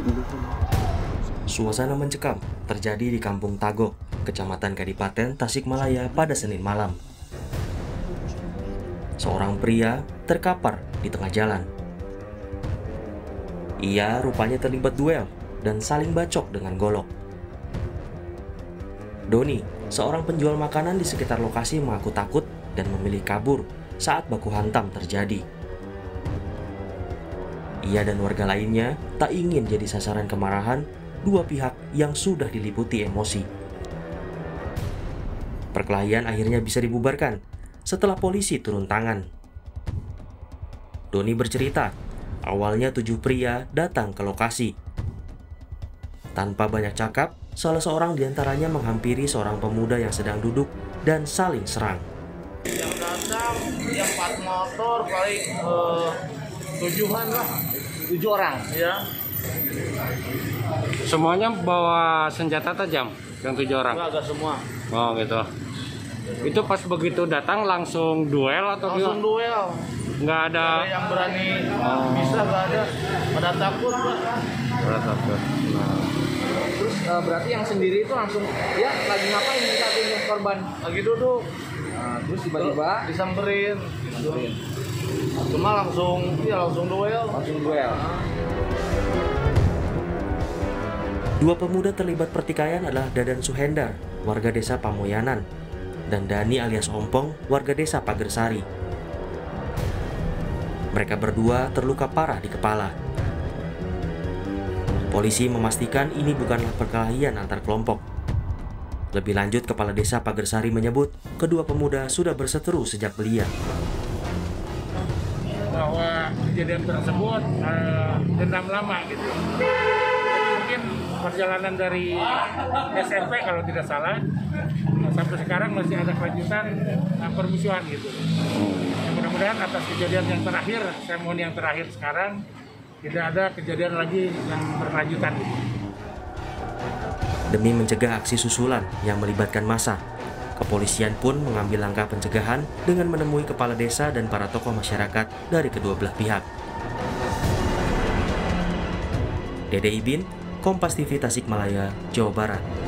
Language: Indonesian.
Suasana mencekam terjadi di Kampung Tagok, Kecamatan Kadipaten, Tasikmalaya pada Senin malam. Seorang pria terkapar di tengah jalan. Ia rupanya terlibat duel dan saling bacok dengan golok. Doni, seorang penjual makanan di sekitar lokasi, mengaku takut dan memilih kabur saat baku hantam terjadi. Ia dan warga lainnya tak ingin jadi sasaran kemarahan dua pihak yang sudah diliputi emosi. Perkelahian akhirnya bisa dibubarkan setelah polisi turun tangan. Doni bercerita, awalnya 7 pria datang ke lokasi. Tanpa banyak cakap, salah seorang diantaranya menghampiri seorang pemuda yang sedang duduk dan saling serang. Yang datang, yang 4 motor, paling 7-an lah. 7 orang? Ya. Semuanya bawa senjata tajam, yang 7 orang? Enggak semua. Oh gitu. Itu pas begitu datang langsung duel atau langsung duel? Nggak ada yang berani bisa, nggak ada. Pada takut, Pak. Pada takut. Nah. Terus berarti yang sendiri itu langsung, ya lagi ngapain saat ini korban? Lagi duduk. Nah, terus tiba-tiba disamperin. Cuma langsung duel. Langsung duel. Dua pemuda terlibat pertikaian adalah Dadan Suhendar, warga desa Pamoyanan, dan Dani alias Ompong, warga desa Pagersari. Mereka berdua terluka parah di kepala. Polisi memastikan ini bukanlah perkelahian antar kelompok. Lebih lanjut, Kepala Desa Pagersari menyebut kedua pemuda sudah berseteru sejak belia. Bahwa kejadian tersebut dendam lama gitu. Mungkin perjalanan dari SMP kalau tidak salah, sampai sekarang masih ada kelanjutan permusuhan gitu. Ya, mudah-mudahan atas kejadian yang terakhir, seremoni yang terakhir sekarang, tidak ada kejadian lagi yang berkelanjutan gitu. Demi mencegah aksi susulan yang melibatkan massa, kepolisian pun mengambil langkah pencegahan dengan menemui kepala desa dan para tokoh masyarakat dari kedua belah pihak. Dede Ibin, Kompas TV Tasikmalaya, Jawa Barat.